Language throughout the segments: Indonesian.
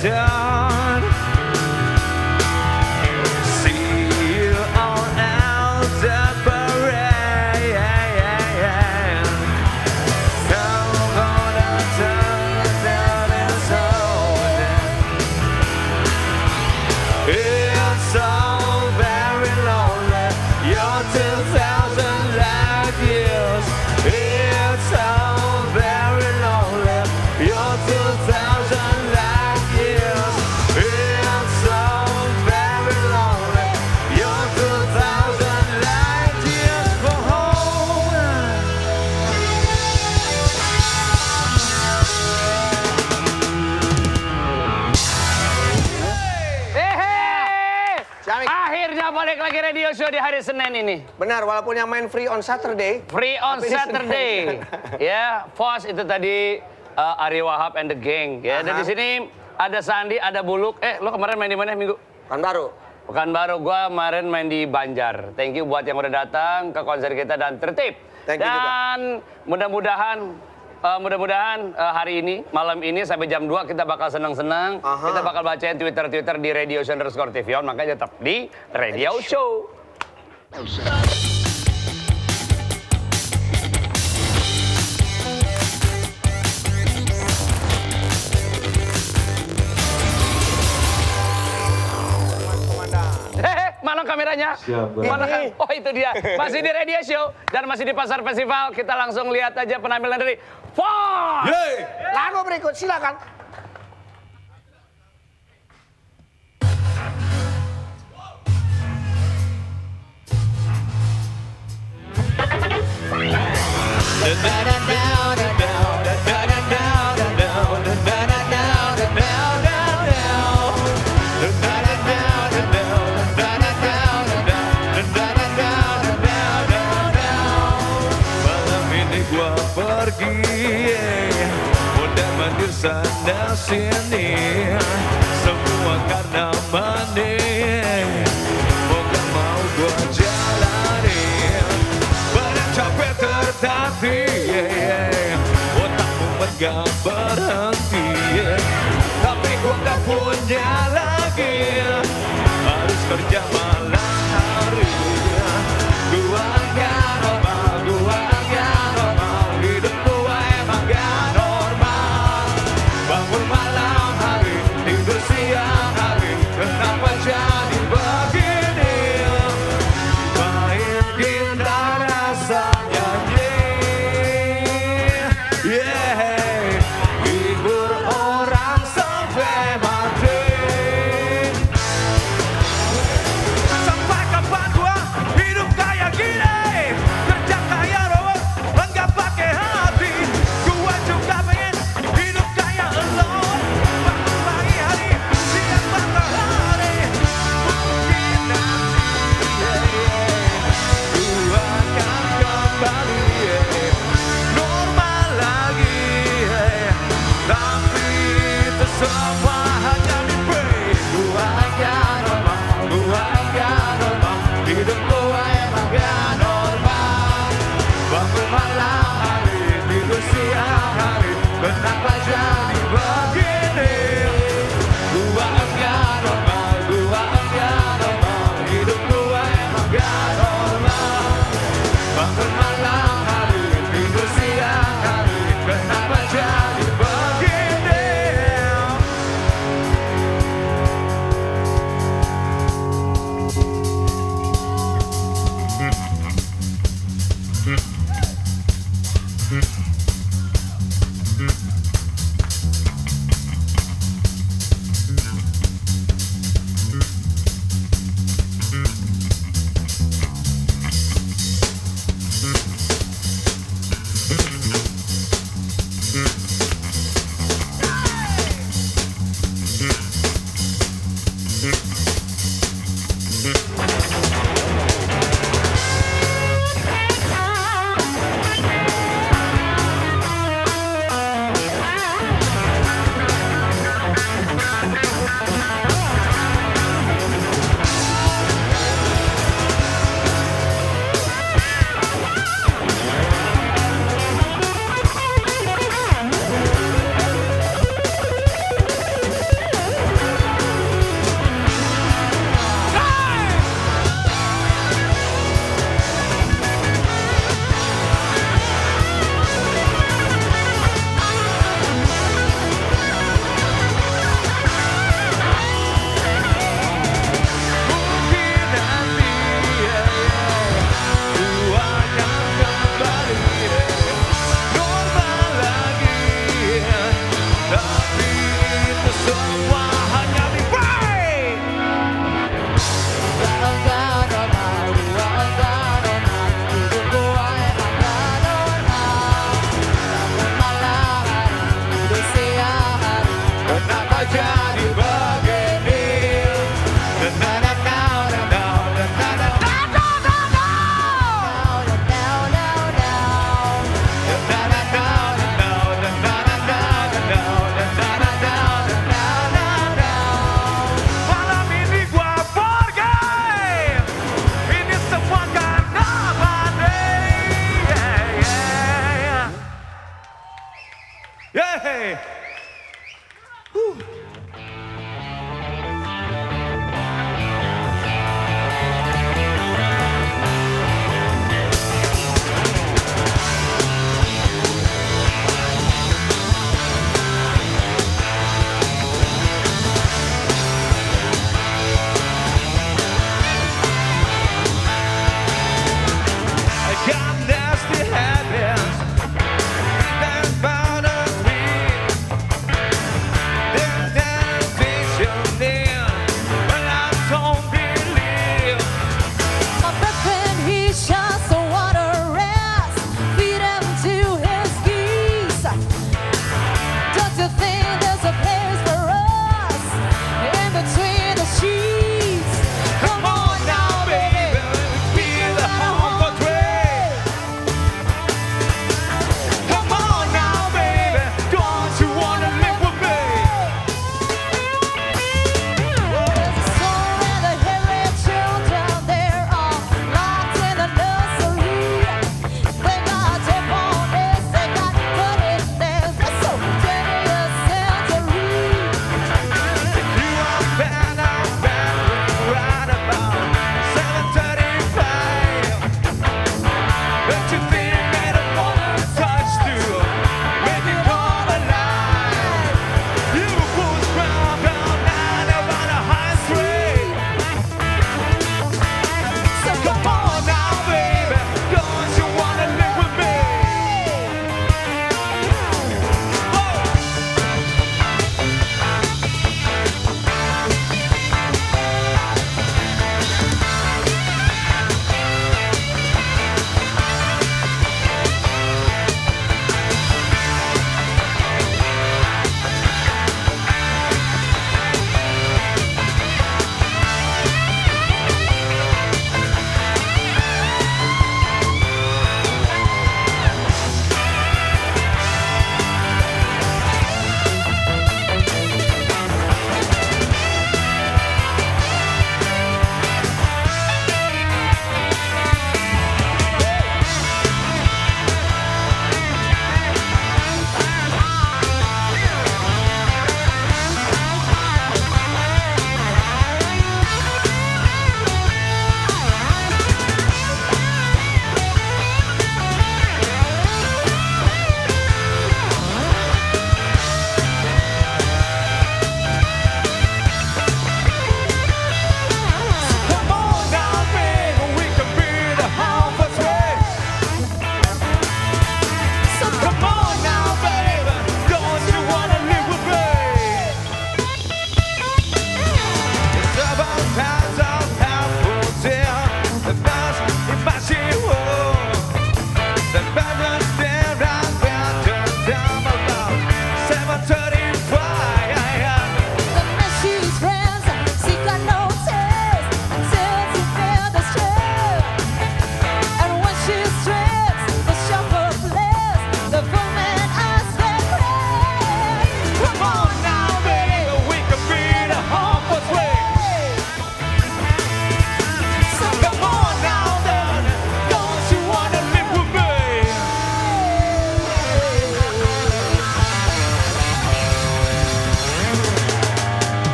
dawn. See you all out the parade. I'm gonna turn down and sold. It's so very lonely. Your 2,000 light years. It's so very lonely. Your 2,000 light years. It's so very lonely. Your 2,000 light years for home. Syamik. Akhirnya balik lagi radio show di hari Senin ini. Benar, walaupun yang main free on Saturday. Free on Tapi ini Saturday. Ya, Fos itu tadi Ari Wahab and the gang. Ya, dan di sini ada Sandi, ada Buluk. Lo kemarin main di mana minggu? Kan baru. Pekanbaru, gua kemarin main di Banjar. Thank you buat yang udah datang ke konser kita dan tertib. Thank you dan mudah-mudahan hari ini, malam ini sampai jam 2 kita bakal senang-senang. Kita bakal bacain Twitter di radio_TV on, makanya tetap di radio show. Mana kameranya? Siap, Bang. Mana kan? Oh itu dia. Masih di radio show dan masih di pasar festival. Kita langsung lihat aja penampilan dari Fos. Lagu berikut, silakan. Malam ini gua pergi, udah mandir sana sini, semua karena money. Mau gak mau gua jalanin, badan capek tertatih, otakku gak berhenti, tapi gua gak punya lagi, harus kerja malam hari. Gua gak normal, hidup gua emang gak normal. Bangun malam hari, tidur siang hari, kenapa jadi begini? Main gitar rasanya yeah. Hibur orang sampai mati.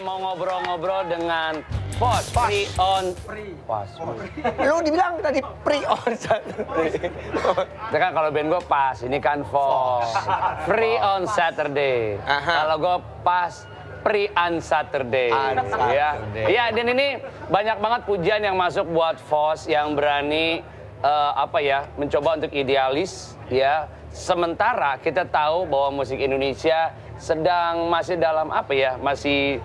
mau ngobrol-ngobrol dengan Fos, Free on... Pas. Lu dibilang tadi free on Saturday. Itu kan kalau band gue pas, ini kan Fos. Free on Saturday. Kalau gue pas, Free on Saturday. Ya. Iya, dan ini banyak banget pujian yang masuk buat Fos yang berani mencoba untuk idealis ya. Sementara kita tahu bahwa musik Indonesia sedang masih dalam masih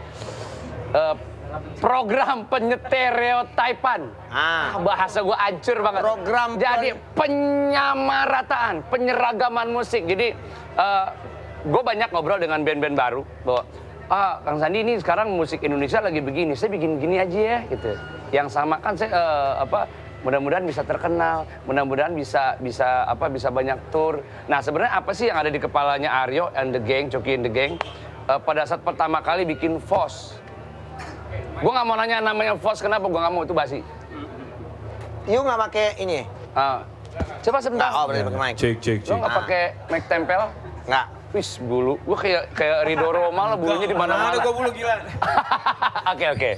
program penyetereotipan. Bahasa gue hancur banget. Jadi penyamarataan, penyeragaman musik. Jadi gue banyak ngobrol dengan band-band baru bahwa Kang Sandi ini sekarang musik Indonesia lagi begini, saya bikin gini aja ya gitu. Yang sama kan saya mudah-mudahan bisa terkenal, mudah-mudahan bisa banyak tour. Nah, sebenarnya apa sih yang ada di kepalanya Aryo and the gang, Coki and the gang pada saat pertama kali bikin Fos? Gue nggak mau nanya namanya Fos, kenapa gue nggak mau, itu basi. You nggak pakai ini? Coba sebentar. Oh, berarti pakai mic. Cek. Lo nggak pakai mic tempel? Nggak. Wis, bulu. Gue kayak Ridho Roma lah, bulunya di mana-mana. Ada gue bulu gila. Oke.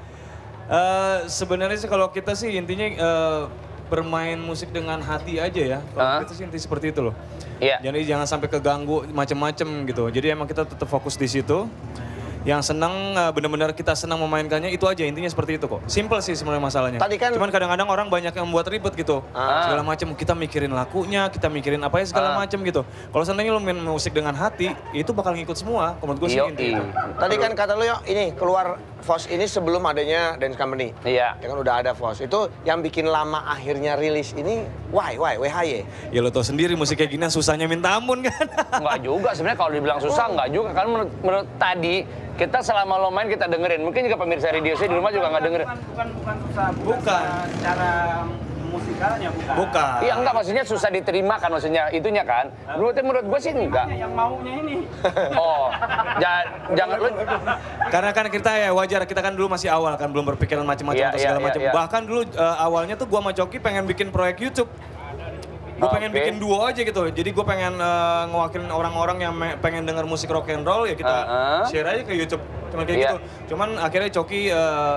Sebenarnya sih kalau kita sih intinya bermain musik dengan hati aja ya. Kalau kita sih intinya seperti itu loh. Iya. Jadi jangan sampai keganggu macem-macem gitu. Jadi emang kita tetap fokus di situ. Yang senang benar-benar kita senang memainkannya itu aja, intinya seperti itu kok. Simple sih sebenarnya masalahnya. Tadi kan- Cuman kadang-kadang orang banyak yang membuat ribet gitu. Segala macam kita mikirin lakunya, kita mikirin apa ya segala macam gitu. Kalau seandainya lo main musik dengan hati, itu bakal ngikut semua. Menurut gue sih intinya itu. Tadi kan kata lu ini keluar Fos ini sebelum adanya Dance Company. Iya. Ya kan udah ada Fos. Itu yang bikin lama akhirnya rilis ini WHY. Ya lo tau sendiri musik kayak gini susahnya minta ampun kan. Enggak juga, sebenarnya kalau dibilang susah enggak juga. Kan menurut tadi kita selama lo main kita dengerin. Mungkin juga pemirsa radio saya di rumah juga nggak dengerin. Bukan susah. Bukan. Secara musikalnya bukan. Iya enggak, maksudnya susah diterima kan maksudnya itunya kan. Menurut gue sih enggak. Yang maunya ini. Oh, jangan lu. Karena kan kita ya wajar, kita kan dulu masih awal kan, belum berpikiran macam-macam Iya, atau segala iya, macam. iya. Bahkan dulu awalnya tuh gua sama Coki pengen bikin proyek YouTube. Gue pengen Oke. bikin duo aja gitu. Jadi gue pengen ngewakilin orang-orang yang pengen denger musik rock and roll ya kita share aja ke YouTube. Cuman kayak Iya. gitu. Cuman akhirnya Coki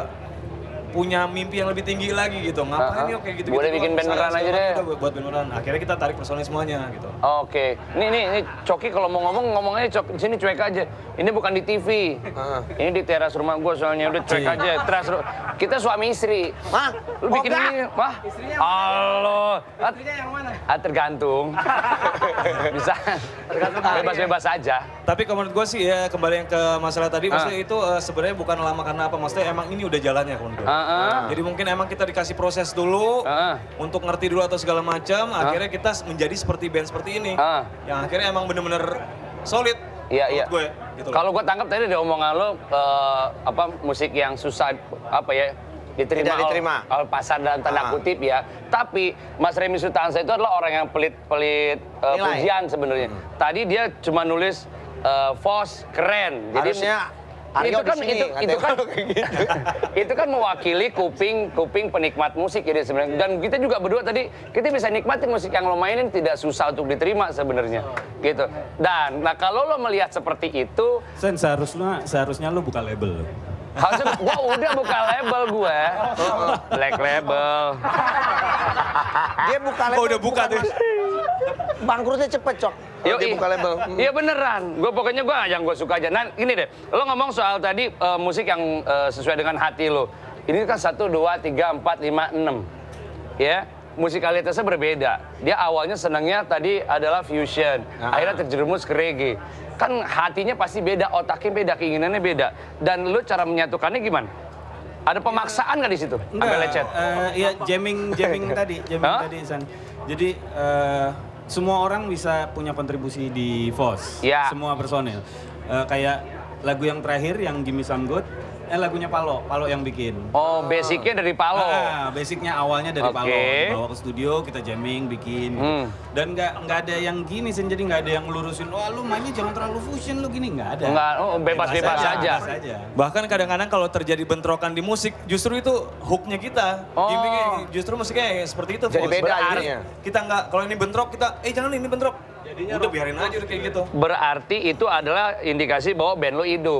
punya mimpi yang lebih tinggi lagi gitu. Ngapain yuk kayak gitu? Boleh bikin band beneran aja deh. Buat band beneran. Akhirnya kita tarik personil semuanya gitu. Oke, ini Coki kalau mau ngomong aja sini cuek aja. Ini bukan di TV, ini di teras rumah gue soalnya udah cuek aja. Kita suami istri. Mah, Lu bikin ini, wah? Halo. Istrinya yang mana? Tergantung. Bisa. Bebas-bebas aja. Tapi kalau menurut gue sih ya kembali yang ke masalah tadi, maksudnya itu sebenarnya bukan lama karena apa, maksudnya emang ini udah jalannya kalau menurut gue. Jadi mungkin emang kita dikasih proses dulu untuk ngerti dulu atau segala macam, akhirnya kita menjadi seperti band seperti ini, yang akhirnya emang bener-bener solid. Iya. Menurut gue. Gitu loh. Kalau gue tangkap tadi dari omongan lo, musik yang susah diterima, Tidak diterima. oleh pasar dalam tanda kutip ya. Tapi Mas Remy Sutansa itu adalah orang yang pelit Nilai. pujian sebenarnya. Tadi dia cuma nulis Fos keren. Jadi harusnya Aryo di sini, itu kan mewakili kuping penikmat musik jadi sebenarnya. Dan kita juga berdua tadi kita bisa nikmatin musik yang lo mainin tidak susah untuk diterima sebenarnya. Gitu. Dan kalau lo melihat seperti itu, Sen, seharusnya lu buka label. harusnya gua udah buka label gue. Black Label. Dia buka label. Oh udah buka tuh. Bangkrutnya cepet, Cok. Kalau dia buka label. Iya beneran. Pokoknya yang gue suka aja. Nah ini deh, lo ngomong soal tadi musik yang sesuai dengan hati lo. Ini kan 1, 2, 3, 4, 5, 6. Ya, musikalitasnya berbeda. Dia awalnya senangnya tadi adalah fusion. Akhirnya terjerumus ke reggae. Kan hatinya pasti beda, otaknya beda, keinginannya beda. Dan lo cara menyatukannya gimana? Ada pemaksaan nggak di situ? Agak lecet. Iya, jamming tadi, San. Jadi semua orang bisa punya kontribusi di Fos. Ya. Semua personil. Kayak lagu yang terakhir yang Gimme Some Good, lagunya Palo yang bikin. Oh, basicnya dari Palo. Basicnya awalnya dari Oke. Palo. Bawa ke studio, kita jamming, bikin. Gitu. Dan nggak ada yang gini, Sen. Jadi nggak ada yang lurusin, wah lu mainnya jangan terlalu fusion, lu gini. Nggak ada. Nggak, bebas-bebas aja. Bebas aja. Bahkan kadang-kadang kalau terjadi bentrokan di musik, justru itu hooknya kita. Gimmicknya justru musiknya seperti itu. Jadi Fos. beda Berarti akhirnya. kita nggak, kalau ini bentrok kita, jangan ini bentrok. Udah biarin aja udah kayak gitu. Berarti itu adalah indikasi bahwa band lo hidup.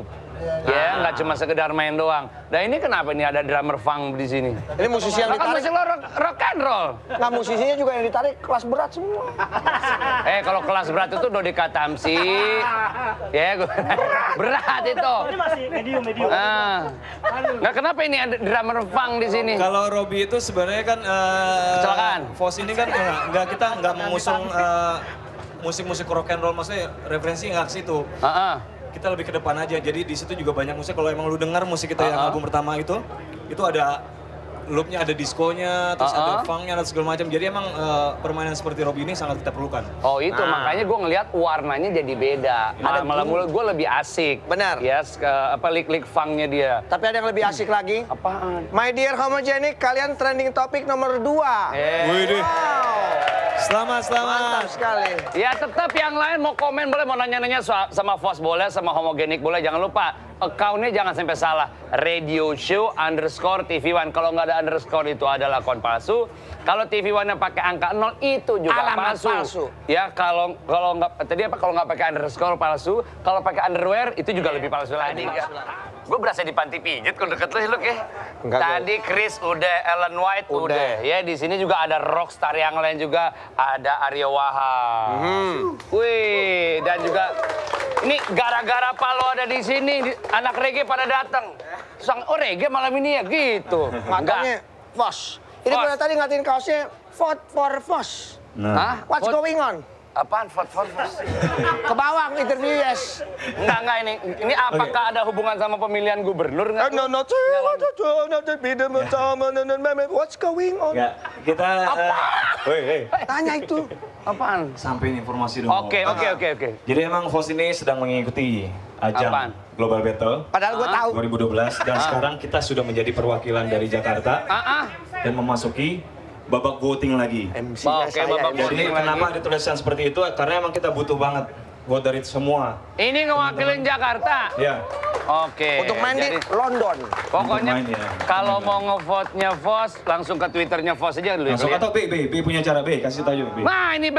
Ya, nggak cuma sekedar main doang. Nah ini kenapa ini ada drummer funk di sini? Ini musisi yang Kan ditarik. musik lo rock and roll. Nah, musisinya juga yang ditarik kelas berat semua. Kalau kelas berat itu Dodika Tamsi. Ya, berat itu. Ini masih medium. Nggak kenapa ini ada drummer funk di sini? Kalau Robby itu sebenarnya kan Kecelakaan. Vos ini kan kita nggak mengusung musik-musik rock and roll, maksudnya referensi nggak ke situ. Kita lebih ke depan aja. Jadi di situ juga banyak musik. Kalau emang lu dengar musik kita yang album pertama itu ada loopnya, ada diskonya, terus ada funknya dan segala macam. Jadi emang permainan seperti Robby ini sangat kita perlukan. Oh itu makanya gue ngelihat warnanya jadi beda. Malah mulut gue lebih asik. Benar. Ya, lick funknya dia. Tapi ada yang lebih asik lagi. Apaan? My Dear Homogenic, kalian trending topik nomor 2. Wih, Mantap selamat. sekali. Ya tetap yang lain mau komen boleh, mau nanya-nanya sama Vos boleh, sama Homogenic boleh. Jangan lupa account-nya jangan sampai salah. Radio Show _TV1. Kalau nggak ada underscore itu adalah akun palsu. Kalau TV1-nya pakai angka 0 itu juga Alamat palsu. Ya kalau nggak tadi apa, kalau nggak pakai underscore palsu, kalau pakai underwear itu juga lebih palsu lagi. Gue berasa di panti pijit kalau deket lu ya. Enggak, Tadi Chris udah, Ellen White udah. Ya di sini juga ada rockstar yang lain juga, ada Aryo Wahab. Wih, dan juga ini gara-gara Palo ada di sini, anak reggae pada datang. Oh reggae malam ini ya gitu. Makanya Vos. Ini Vos. pada tadi ngatain kaosnya Vote for Vos. Hah? What's going on? Apaan? Ke bawah interview yes. Enggak ini apakah ada hubungan sama pemilihan gubernur nggak? What's going on? Enggak, kita... Tanya itu. Apaan? Sampai informasi dong. Oke. Jadi emang Vos ini sedang mengikuti ajang Apaan? Global Battle Padahal gue tahu. 2012 dan sekarang kita sudah menjadi perwakilan dari Jakarta dan memasuki babak voting lagi. MC-nya Oke, saya. babak ini. Jadi voting kenapa lagi. ada tulisan seperti itu? Karena emang kita butuh banget vote dari semua. Ini ngewakilin Jakarta. Ya. Oke. Untuk main di jadi London. pokoknya Untuk main, ya. kalau mau ngevote-nya Vos, langsung ke Twitternya Vos aja dulu Langsung ya. atau B punya cara B, kasih tahu B. Nah ini B.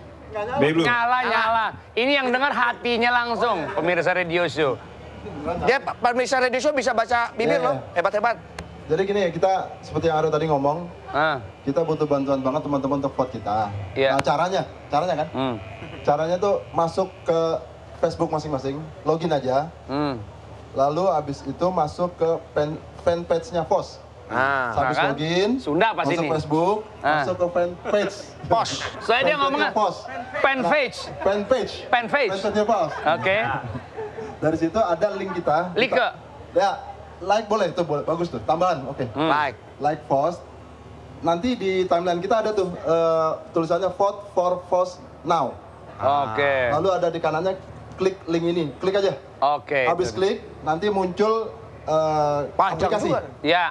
B belum. Nyala. Ini yang dengar hatinya langsung, pemirsa radio show. Dia pemirsa radio show bisa baca bibir loh. Hebat-hebat. Jadi gini, kita seperti yang Aryo tadi ngomong, kita butuh bantuan banget teman-teman untuk vote kita. Iya. Nah caranya kan? Caranya tuh masuk ke Facebook masing-masing, login aja. Lalu abis itu masuk ke fanpage-nya Vos. Habis kan? login, Sunda pas masuk ini. Facebook, masuk ke fanpage. Pos. Soalnya dia ngomongnya Vos. fanpage. Fanpage-nya Vos. Oke. Dari situ ada link kita. Link ke? Ya, like boleh, itu boleh, bagus tuh, tambahan, oke. Like Vos. Nanti di timeline kita ada tuh tulisannya Vote for Vos Now. Oke. Lalu ada di kanannya klik link ini, klik aja. Oke. Habis klik, nanti muncul Panjang aplikasi. juga. Ya.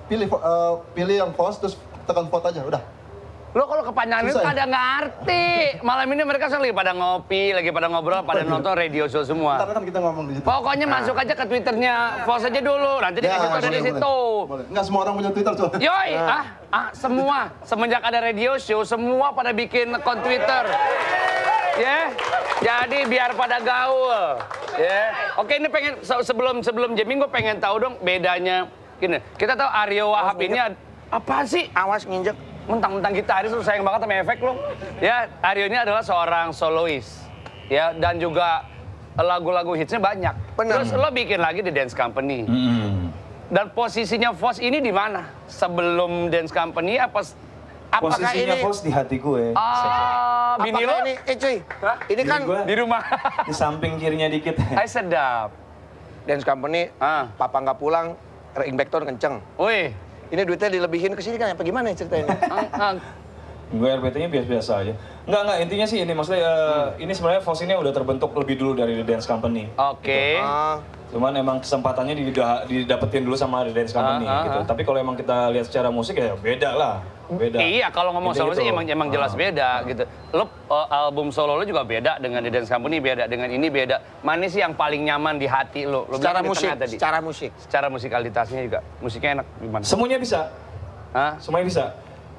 Pilih yang Vos, terus tekan vote aja, udah. Lo kalau kepanjangan itu Susah ya? pada ngerti. Malam ini mereka lagi pada ngopi, lagi pada ngobrol, pada nonton radio show semua. Ntar kan kita ngomong di situ. Pokoknya masuk aja ke Twitternya Vos aja dulu. Nanti dikasih tahu dari boleh, situ. boleh. Nggak semua orang punya Twitter, soalnya. Yoi, semua. Semenjak ada radio show, semua pada bikin akun Twitter. Ya, jadi biar pada gaul. Ya, oke ini pengen sebelum jamming gue pengen tahu dong bedanya. Gini, kita tahu Aryo Wahab ini apa sih? Awas nginjek. Mentang-mentang gitaris lu sayang banget sama efek lu. Ya, Aryo ini adalah seorang solois. Ya, dan juga lagu-lagu hitsnya banyak. Bener. Terus lo bikin lagi di Dance Company. Dan posisinya Vos ini di mana? Sebelum Dance Company apakah Posisinya ini? Vos di hati gue. Bini Apakah lo? ini? Cuy. Ini kan Gue Di rumah. di samping kirinya dikit. Ay sedap. dance company. Papa nggak pulang, impact tone kenceng. Wih. Ini duitnya dilebihin ke sini kan? Apa gimana ceritanya? Gue RBT-nya biasa-biasa aja. Enggak, intinya sih ini maksudnya ini sebenarnya Vos ini udah terbentuk lebih dulu dari The Dance Company. Oke. Cuman emang kesempatannya didapetin dulu sama The Dance Company gitu. Tapi kalau emang kita lihat secara musik ya beda lah. Beda. Iya, kalau ngomong Gitu solo sih emang jelas beda gitu. Lo album solo lo juga beda dengan The Dance Company, beda dengan ini beda. Mana sih yang paling nyaman di hati lo? Secara bilang di musik, tengah tadi. secara musik. Secara musikalitasnya juga. Musiknya enak gimana? Semuanya bisa. Hah? Semuanya bisa.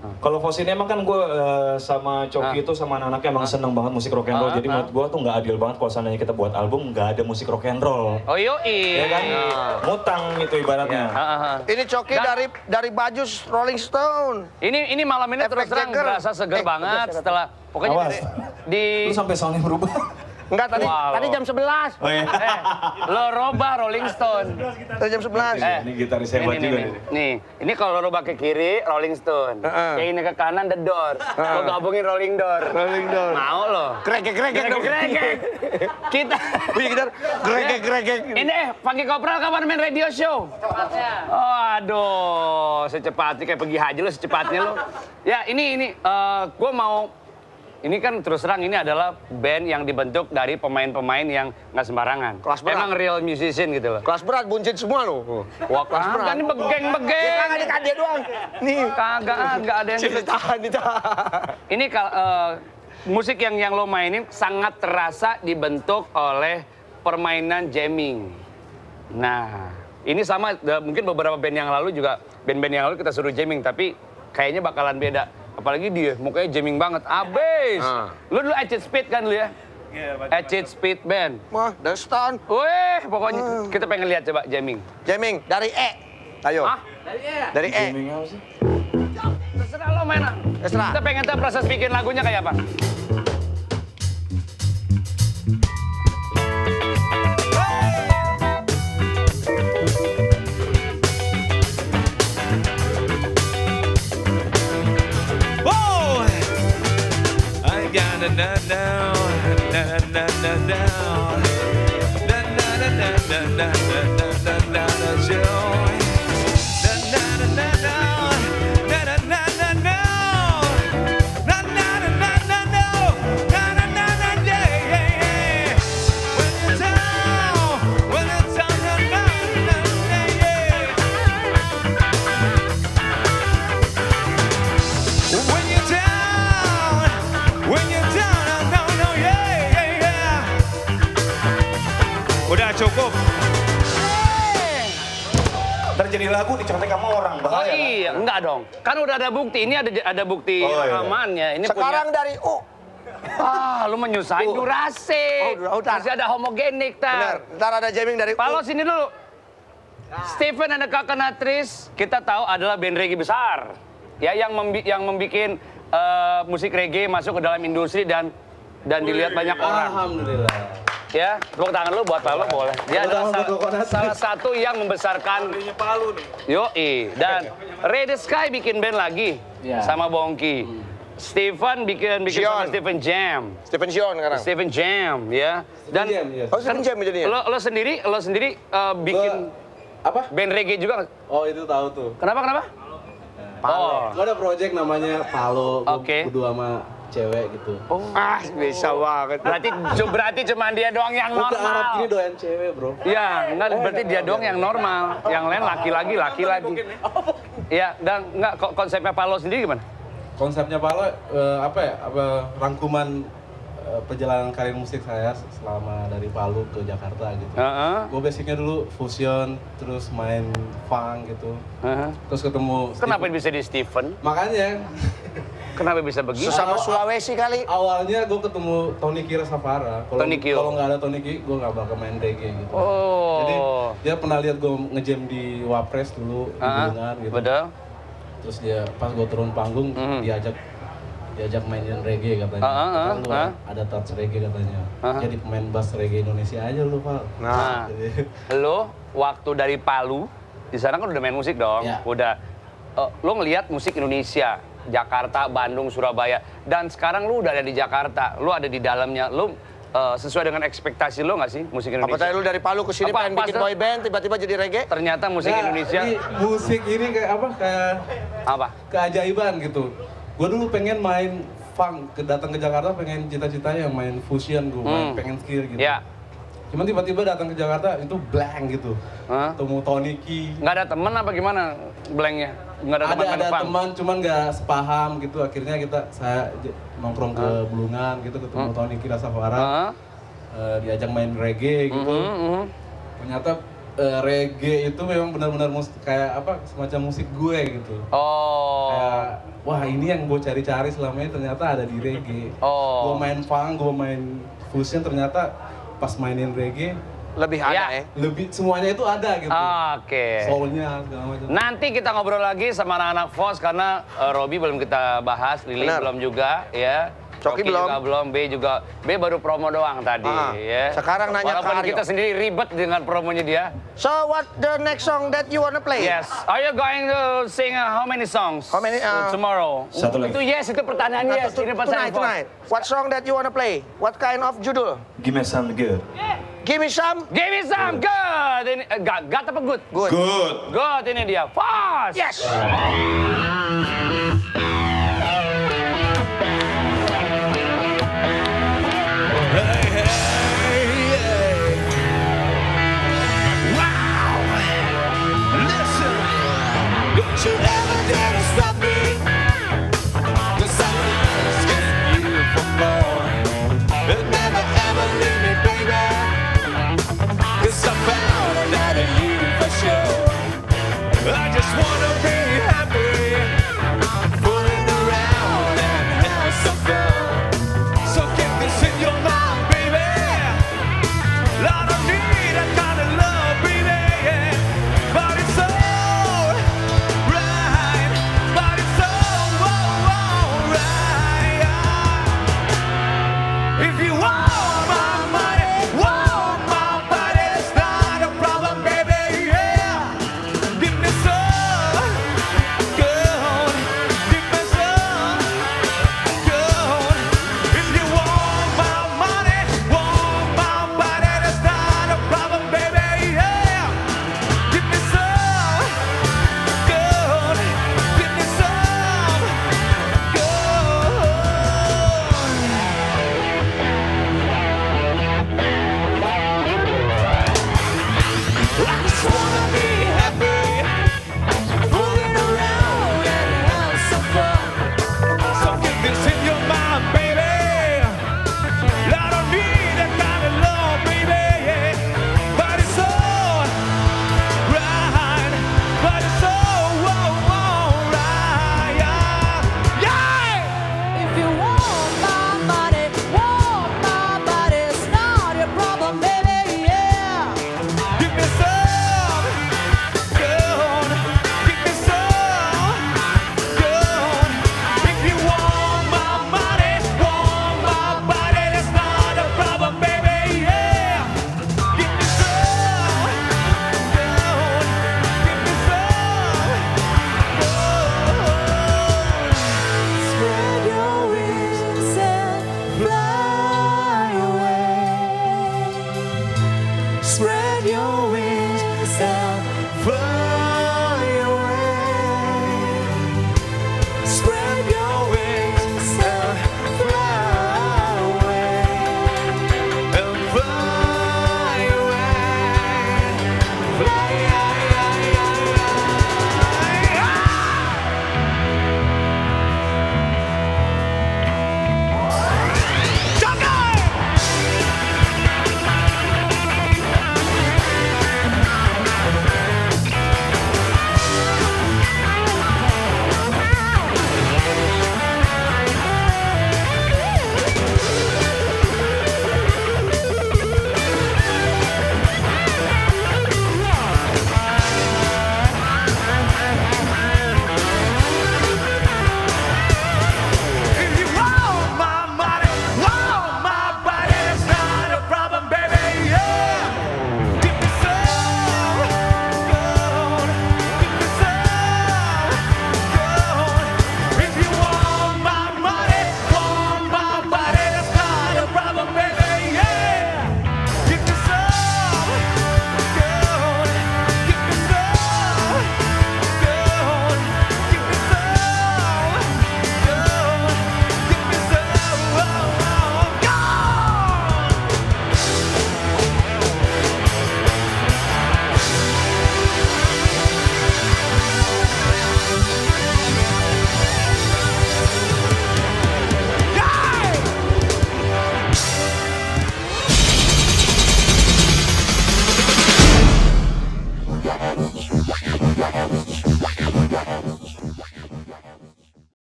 Kalau Fos ini emang kan gue sama Coki itu sama anak-anaknya emang seneng banget musik rock and roll. Jadi menurut gue tuh nggak adil banget kalau seandainya kita buat album nggak ada musik rock and roll. Oh yoi. Ya kan? Ngutang gitu ibaratnya. Ini Coki dari baju Rolling Stone. Ini malam ini terus terang berasa seger banget setelah pokoknya di Lu sampai soundnya berubah. Enggak, tadi jam 11. Oh iya. Lo robah Rolling Stone. Tadi jam 11. Ini gitaris hebat juga nih. Ini kalau lo robah ke kiri Rolling Stone. Yang ini ke kanan The Doors. Lo gabungin Rolling Door. Rolling Door. Mau lo? Gregek dong. Kita. Wih, kita gregek. Ini panggil Kopral kapan main radio show? Secepatnya. Oh, aduh, secepatnya kayak pergi haji lo secepatnya lo. Ya, ini gue mau. Ini kan terus terang ini adalah band yang dibentuk dari pemain-pemain yang nggak sembarangan. Kelas berat. Emang real musician gitu loh. Kelas berat, buncit semua lo. Wah, kelas berat. Ini begeng-begeng. Ya kan adik-adik doang. Nih. Kagak, nggak ada yang ditahan. Ini musik yang lo mainin sangat terasa dibentuk oleh permainan jamming. Nah, ini sama mungkin beberapa band yang lalu juga, band-band yang lalu kita suruh jamming, tapi kayaknya bakalan beda. Apalagi dia, mukanya jamming banget, abis. Lu dulu Acid Speed kan lu ya? Iya, Acid Speed Band. Wah, The Stone. Wih, pokoknya kita pengen lihat coba jamming. Jamming, dari E. Ayo. Hah? Dari E. Jamming apa sih? Terserah lo main. Terserah. Kita pengen tahu proses bikin lagunya kayak apa. Udah cukup. Terjadi lagu dicontek sama orang, bahaya. Oh iya, enggak dong. Kan udah ada bukti, ini ada bukti rekamannya. Ini Sekarang dari U. lu menyusahin durasi. Masih ada homogenik, Benar, ntar ada jamming dari U. Palo sini dulu. Stephen and the Coconuttrees, kita tahu adalah band reggae besar. Ya, yang membuat musik reggae masuk ke dalam industri dan dilihat banyak orang. Alhamdulillah. Ya, tepuk tangan lu buat Palo boleh. Dia adalah salah satu yang membesarkan Palu nih. Yoi. Dan Ray the Sky bikin band lagi sama Bongki. Stephen bikin sama Stephen Jam. Stephen Sion sekarang. Stephen Jam, ya. Dan Oh, Stephen Jam jadinya. lo sendiri bikin Apa? band reggae juga nggak? Oh itu tahu tuh. Kenapa? Oh. Gue ada project namanya Palo. Oke. Berdua sama cewek gitu. Bisa banget. Berarti cuma dia doang yang Gue ke Arab normal. gini doyan cewek bro. Iya, enggak berarti dia doang yang normal. Yang lain laki-laki. Iya, dan enggak konsepnya Palo sendiri gimana? Konsepnya Palo rangkuman perjalanan karir musik saya selama dari Palu ke Jakarta gitu. Gue basicnya dulu fusion, terus main funk gitu. Terus ketemu Kenapa bisa di Stephen? Makanya Kenapa bisa begitu? Sesama Sulawesi kali. awalnya gue ketemu Tony Kira Safara. Tony Kira. Kalau nggak ada Tony Kira, gue nggak bakal main reggae gitu. Oh. Jadi dia pernah lihat gue ngejam di Wapres dulu di Bulungan gitu. Betul. Terus dia pas gue turun panggung diajak mainin reggae katanya. Kan lu ada touch reggae katanya. Jadi pemain bass reggae Indonesia aja lu, Pak. Nah, lo waktu dari Palu di sana kan udah main musik dong. Ya. Udah lo ngelihat musik Indonesia, Jakarta, Bandung, Surabaya, dan sekarang lu udah ada di Jakarta, lu ada di dalamnya, lu sesuai dengan ekspektasi lu nggak sih musik Apa Indonesia? tadi lu dari Palu ke sini pengen bikin boy band, tiba-tiba jadi reggae? Ternyata musik Indonesia Musik ini kayak apa? keajaiban gitu. Gue dulu pengen main funk, datang ke Jakarta pengen cita-citanya main fusion, gue pengen skill gitu. Ya. Cuman tiba-tiba datang ke Jakarta itu blank gitu. Ketemu Tony Ki. Nggak ada temen apa gimana blanknya? Nggak ada teman main Ada funk? teman cuman nggak sepaham gitu. Akhirnya saya nongkrong ke Bulungan gitu, ketemu Tony Ki Safara. Diajak main reggae gitu. Ternyata reggae itu memang benar-benar kayak apa semacam musik gue gitu. Kayak wah ini yang gue cari-cari selama ini ternyata ada di reggae. Gue main funk, gue main fusion, ternyata pas mainin reggae lebih ada ya. Lebih semuanya itu ada gitu. Soulnya segala macam. Nanti kita ngobrol lagi sama anak-anak FOS karena Robby belum kita bahas, Lili belum juga ya. Coki belum. Juga belum, B baru promo doang tadi ya. Sekarang nanya walaupun ke Aryo. kita sendiri ribet dengan promonya dia. So what the next song that you wanna play? Yes. Are you going to sing how many songs? How many? Tomorrow. Satu lagi. Itu yes, itu pertanyaan yes. Ini pertanyaan Tonight. What song that you wanna play? What kind of judul? Give me some good. Give me some. Give me some good. Ini gat apa good? Good. Good ini dia. Fast. Yes.